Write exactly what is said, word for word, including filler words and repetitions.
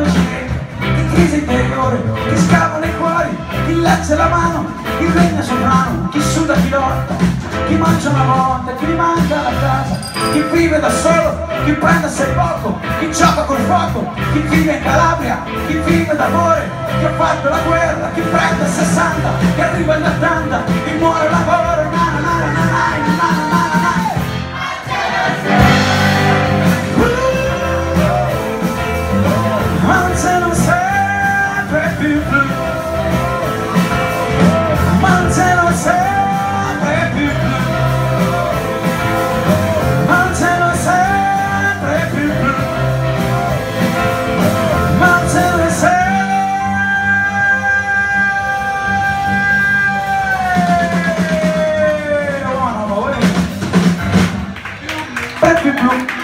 quando scende, di crisi interiore, chi scava nei cuori, chi legge la mano, chi regna sovrano, chi suda, chi lotta, chi mangia una volta, chi rimanda la casa, chi vive da solo, chi prende se poco, chi gioca col fuoco, chi vive in Calabria, chi vive d'amore, chi ha fatto la guerra, chi prende sessanta, chi arriva in ottanta, chi muore al lavoro, na na na na na na na na. Ma un cielo sempre più blu, ma un cielo sempre più blu, ma un cielo sempre più blu, ma un cielo sempre più blu.